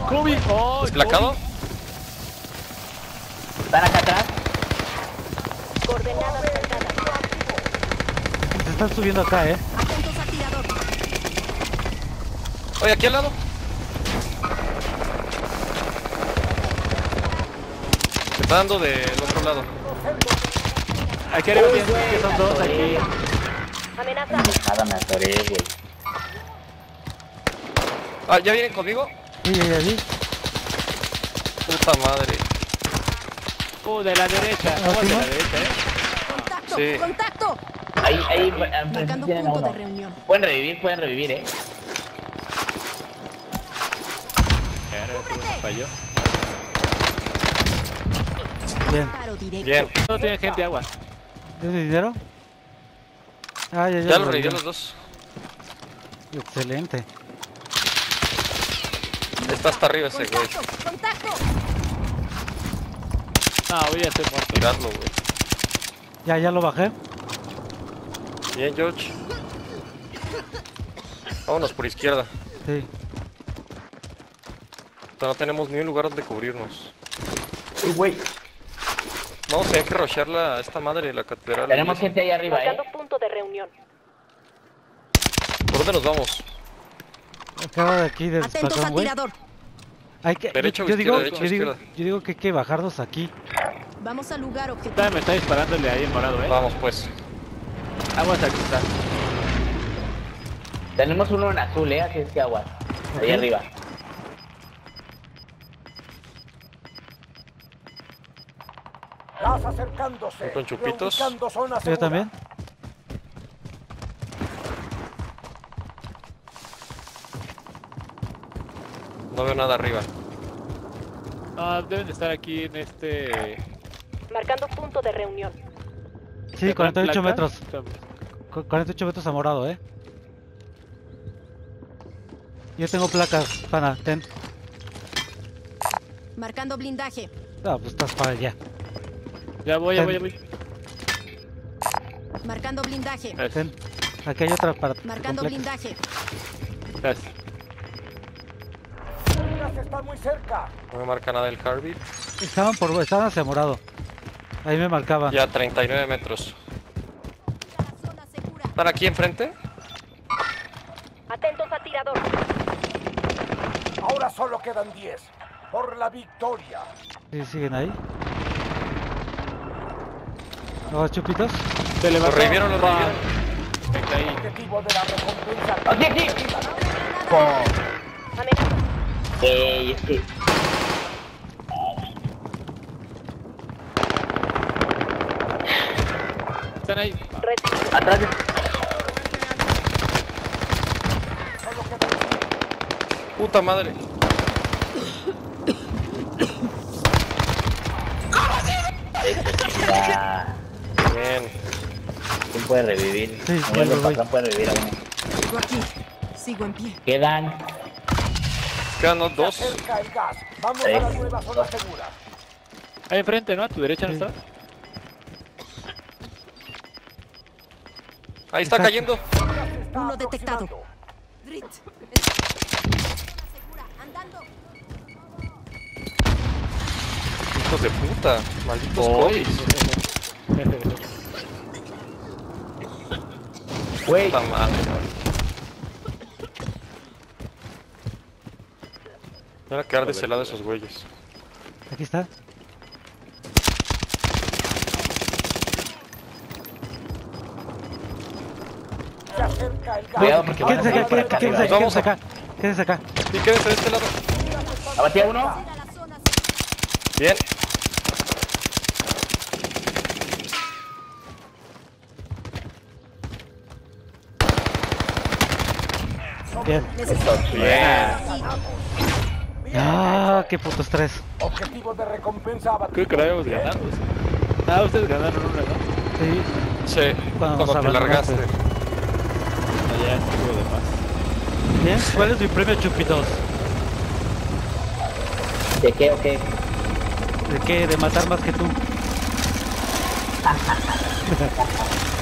Kobe. Oh, ¿Desplacado? ¿Están acá atrás? Coordenadas marcadas. Se están subiendo acá, Atentos al tirador. Oye, aquí al lado. Me está dando del otro lado. Aquí arriba tienes que son dos aquí. Amenaza. Nada, me atoré, güey. Ah, ¿ya vienen conmigo? Sí, ya vi. Puta madre. De la derecha. Ah, De ¿sí, la no? derecha, Contacto. Sí. Contacto. Ahí, Marcando tienen punto uno. de reunión. Pueden revivir, Falló. Bien. Disparo directo. Bien. No tiene gente agua. ¿Tienes dinero? Ah, Ya los reviví los dos. Excelente. Está hasta arriba ese güey. Contacto. Contacto. No, voy a estoy muerto. Tirarlo, güey. Ya lo bajé. Bien, George. Vámonos por izquierda. Sí. No tenemos ni un lugar donde cubrirnos. Uy, güey. Vamos a tener que rushear esta madre de la catedral. Tenemos gente ahí arriba, Marcando punto de reunión. ¿Por dónde nos vamos? Acabo de aquí de Atentos desplazar al un güey. tirador. Hay que, Derecha o yo izquierda, digo, derecha o yo digo, izquierda. yo digo que hay que bajarnos aquí. Vamos al lugar objetivo. Todavía me está disparándole ahí el morado, Vamos pues. Aguas aquí está. Tenemos uno en azul, así es que aguas. Ahí Ok. arriba. Gas acercándose. Con chupitos. Reubicando zona Yo segura. también. No veo nada arriba. No, deben de estar aquí en este... Marcando punto de reunión. Sí, 48 plata. metros. 48 metros a morado, Yo tengo placas, pana, ten. Marcando blindaje. Ah, pues estás para allá. Ya voy. Marcando blindaje. Ten. Aquí hay otra para Marcando completas. blindaje. Gracias. Gas está muy cerca. No me marca nada el Harvey. Estaban hacia morado. Ahí me marcaban. Ya 39 metros. Zona segura. ¿Están aquí enfrente? Atentos al tirador. Ahora solo quedan 10. Por la victoria. Sí, siguen ahí. ¿Los chupitos? Se levantó. revivieron, los revivieron. Está ahí. Objetivo de la recompensa. ¡Aquí! Amenaza. Es que... Están ahí. Recibido. Atrás de... Solo quedan 10. Puta madre. Ya. Bien. ¿Quién puede revivir? Sí, Uno de los voy. patrón puede revivir a uno. Sigo aquí. Sigo en pie. Quedan... Quedan los dos. Cerca el gas. Vamos Sí. a la nueva zona segura. Ahí enfrente, ¿no? A tu derecha no Sí. está. Ahí está Exacto. cayendo. Está Uno detectado. aproximando. Grit. Zona segura. Andando. Hijos de puta. Malditos Uy. Kobe's. Güey, Puta madre. Me van a quedar de ese lado esos güeyes. Aquí está. Se acerca el gas. cuidado porque van a Quédense salir acá, por acá quédense arriba. acá, Vamos quédense acá. Quédense acá. Sí, quédense de este lado. ¿Abatí a uno? A la zona segura. Bien. Bien. Necesito. Bien. Ah, qué puto estrés. Objetivo de recompensa abatido. Creo que lo habíamos ganado. Ah, ustedes ganaron una, ¿no? Sí. Sí, Cuando cuando nos te largaste. abandonaste. Allá estuvo de más. Bien. ¿Cuál es mi premio, chupitos? ¿De qué o qué? ¿De qué? De matar más que tú.